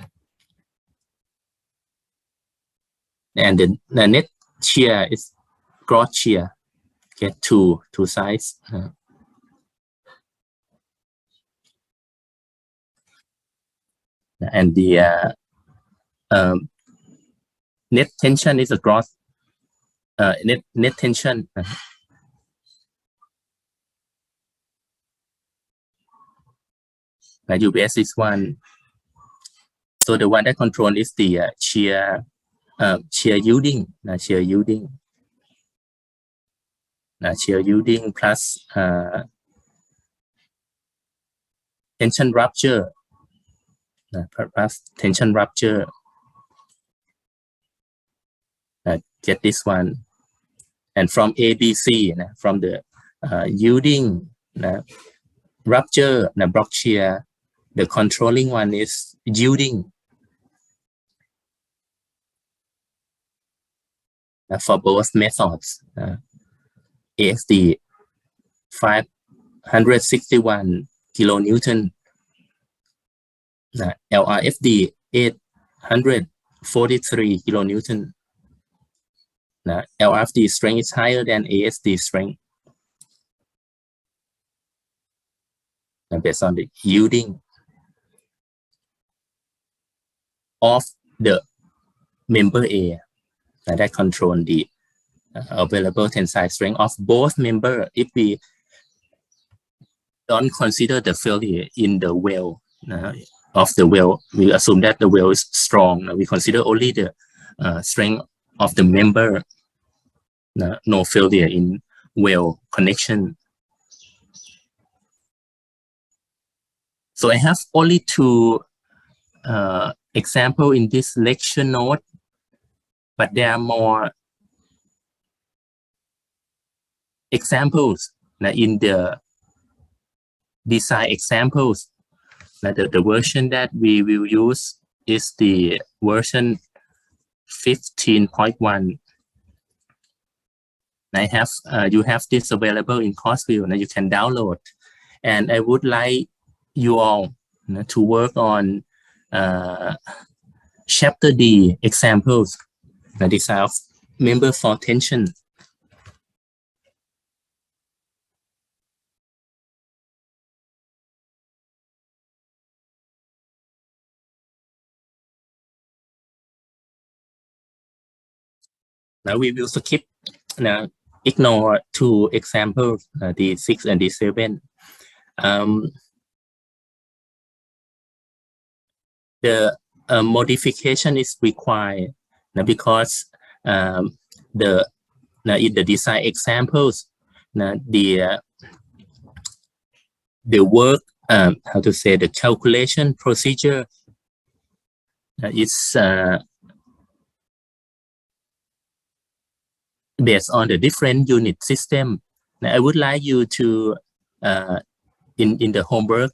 And the net shear is gross shear. Get two sides. And the net tension is a gross net tension. UBS is one. So the one that control is the shear yielding. Shear yielding plus tension rupture. Plus tension rupture. Get this one. And from ABC, from the yielding rupture, block shear, the controlling one is yielding. For both methods, ASD 561 kilonewton, LRFD 843 kilonewton. LRFD strength is higher than ASD strength based on the yielding of the member A that control the available tensile strength of both member. If we don't consider the failure in the well of the well, we assume that the well is strong. We consider only the strength of the member, no failure in well connection. So I have only two examples in this lecture note, but there are more examples in the design examples. The version that we will use is the version 15.1. I have you have this available in Courseview, and you can download. And I would like you all to work on chapter D examples, the design of member for tension. Now we will skip, ignore two examples, D6 and D7. The modification is required because in the design examples, the work, how to say, the calculation procedure is based on the different unit system. Now, I would like you to in the homework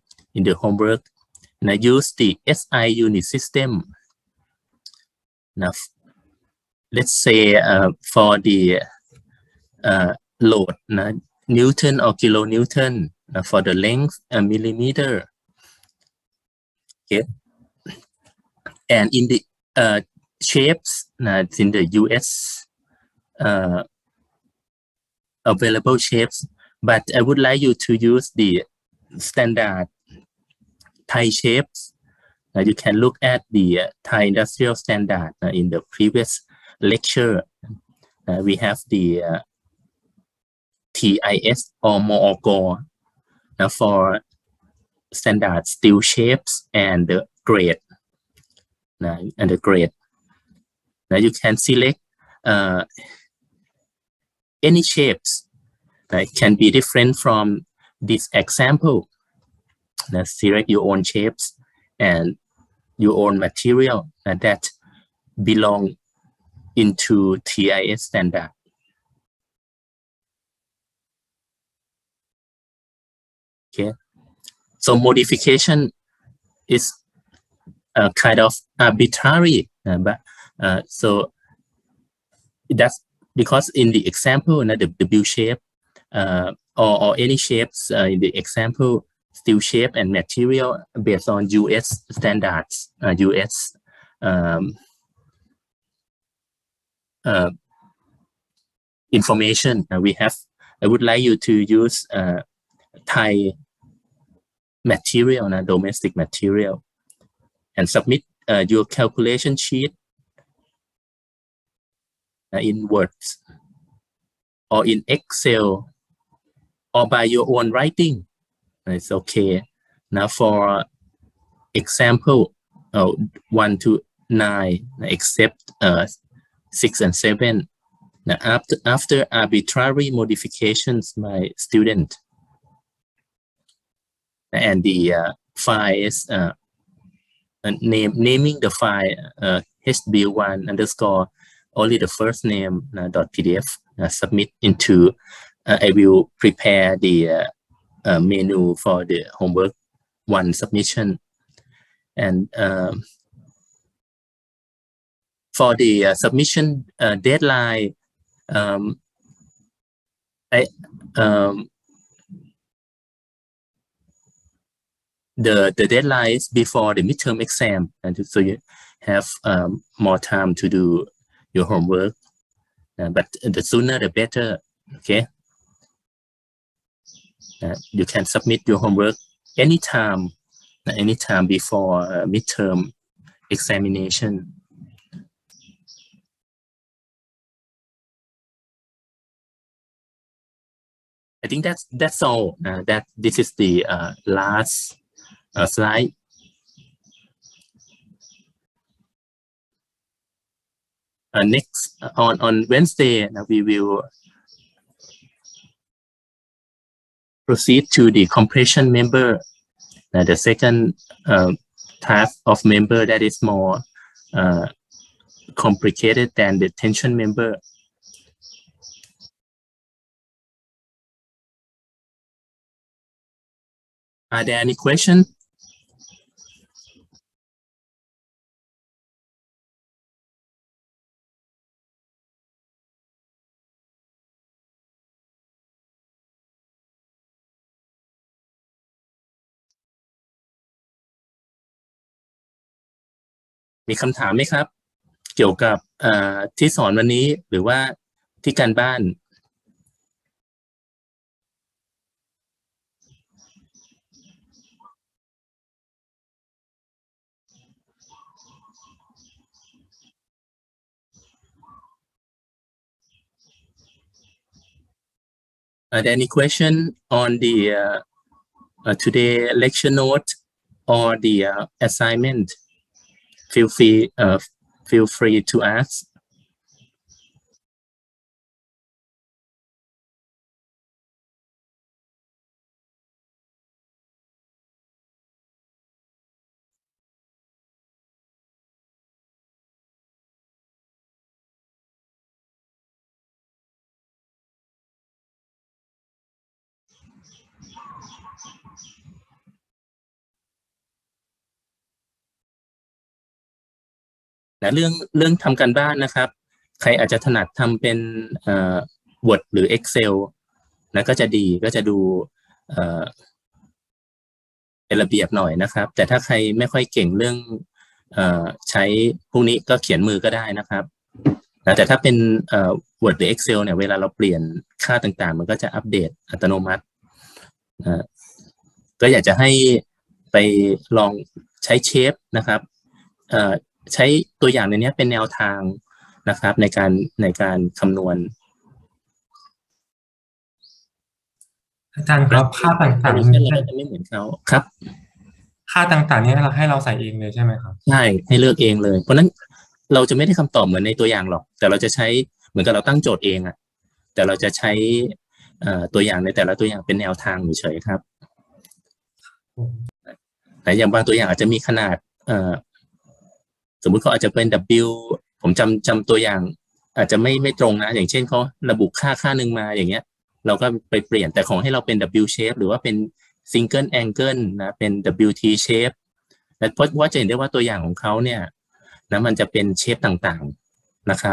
now use the SI unit system. Now, let's say for the load Newton or kilonewton for the length millimeter. Okay, and in the shapes in the US available shapes, but I would like you to use the standard Thai shapes. You can look at the Thai industrial standard in the previous lecture. We have the TIS or Morocco for standard steel shapes and the grade. Now you can select any shapes that can be different from this example. Now select your own shapes and your own material that belong into TIS standard. Okay, so modification is kind of arbitrary, but so that's because in the example, the W shape or any shapes in the example, steel shape and material based on US standards, US information we have. I would like you to use Thai material, domestic material, and submit your calculation sheet in Word or in Excel or by your own writing. It's okay. Now for example 1 to 9, except 6 and 7. Now after arbitrary modifications by student, and the file is naming the file HB1 underscore only the first name .pdf submit into I will prepare the menu for the homework 1 submission. And for the submission deadline, the deadline is before the midterm exam, and so you have more time to do your homework, but the sooner the better. Okay, you can submit your homework anytime before midterm examination. I think that's all. That this is the last slide. Next on Wednesday, we will proceed to the compression member, the second type of member that is more complicated than the tension member. Are there any questions?มีคำถามไหมครับเกี่ยวกับที่สอนวันนี้หรือว่าที่การบ้าน Are there any question on the today lecture note or the assignment? Feel free to ask. นะเรื่องทำการบ้านนะครับใครอาจจะถนัดทำเป็นWord หรือ Excel นะก็จะดีก็จะดูเป็นระเบียบหน่อยนะครับแต่ถ้าใครไม่ค่อยเก่งเรื่องใช้พวกนี้ก็เขียนมือก็ได้นะครับนะแต่ถ้าเป็นWord หรือ Excel เนี่ยเวลาเราเปลี่ยนค่าต่างๆมันก็จะอัปเดตอัตโนมัติก็อยากจะให้ไปลองใช้เชฟนะครับใช้ตัวอย่างในนี้เป็นแนวทางนะครับในการคำนวณอาจารย์ครับค่าต่างๆนี่เราจะไม่เหมือนเขาครับค่าต่างๆนี้เราให้เราใส่เองเลยใช่ไหมครับใช่ให้เลือกเองเลยเพราะนั้นเราจะไม่ได้คำตอบเหมือนในตัวอย่างหรอกแต่เราจะใช้เหมือนกับเราตั้งโจทย์เองอะแต่เราจะใช้ตัวอย่างในแต่ละตัวอย่างเป็นแนวทางเฉยๆครับแต่อย่างบางตัวอย่างอาจจะมีขนาดสมมุติเขาอาจจะเป็น W ผมจำตัวอย่างอาจจะไม่ตรงนะอย่างเช่นเขาระบุค่าหนึ่งมาอย่างเงี้ยเราก็ไปเปลี่ยนแต่ของให้เราเป็น W shape หรือว่าเป็น single angle นะเป็น WT shape เพราะว่าจะเห็นได้ว่าตัวอย่างของเขาเนี่ยนะมันจะเป็นเชฟต่างๆนะครับ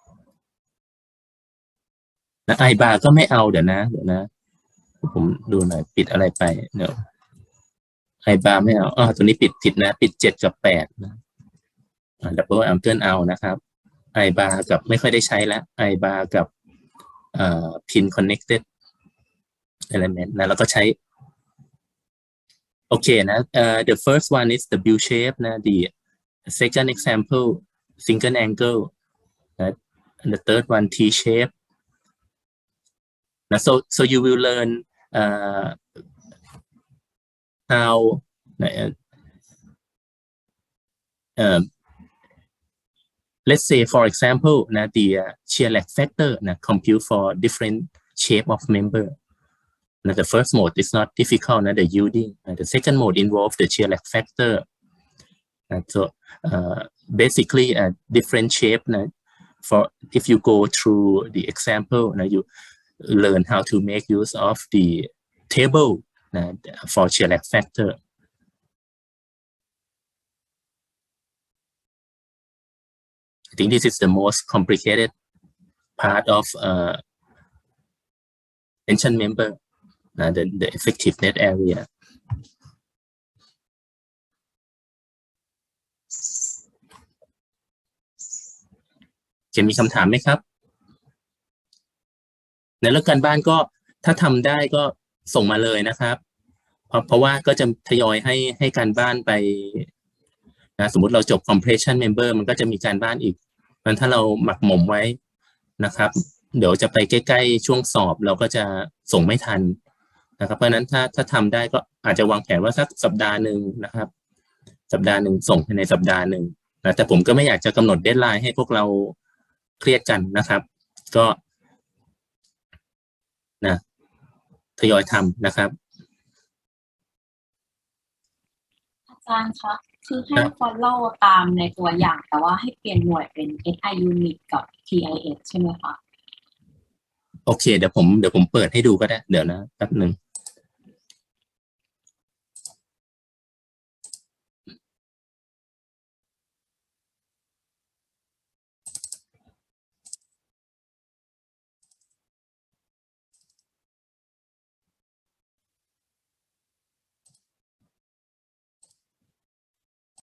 นะไอบาร์ก็ไม่เอาเดี๋ยวนะผมดูหน่อยปิดอะไรไปเดี๋ยวไอบาร์ไม่เอาตัวนี้ปิดผิดนะปิด7 กับ 8นะดับเบิลอัมเทิลเอานะครับไอบาร์กับไม่ค่อยได้ใช้แล้วไอบาร์กับpin connected element นะแล้วก็ใช้โอเคนะthe first one is the W shape นะ the second example single angle นะ and the third one T shape นะ so you will learn how let's say for example นะ the shear lag factor นะ compute for different shape of memberนะ the first mode is not difficult นะ the yielding the second mode involves the shear lag factor so basically a different shape นะ for if you go through the example นะ you learn how to make use of the table นะ for shear lag factor I think this is the most complicated part of tension member, the effective net area. จะมีคำถามไหมครับในเรื่องการบ้านก็ถ้าทำได้ก็ส่งมาเลยนะครับเพราะว่าก็จะทยอยให้การบ้านไปนะสมมุติเราจบ compression member มันก็จะมีการบ้านอีกมันถ้าเราหมักหมมไว้นะครับเดี๋ยวจะไปใกล้ๆช่วงสอบเราก็จะส่งไม่ทันนะครับเพราะฉะนั้นถ้าทำได้ก็อาจจะวางแผนว่าสักสัปดาห์หนึ่งนะครับสัปดาห์หนึ่งส่งภายในสัปดาห์หนึ่งนะแต่ผมก็ไม่อยากจะกำหนดเดดไลน์ให้พวกเราเครียดกันนะครับก็นะทยอยทำนะครับอาจารย์คะคือให้ follow ตามในตัวอย่างแต่ว่าให้เปลี่ยนหน่วยเป็น SI unit กับ TIS ใช่ไหมคะโอเคเดี๋ยวผมเปิดให้ดูก็ได้เดี๋ยวนะแป๊บหนึ่ง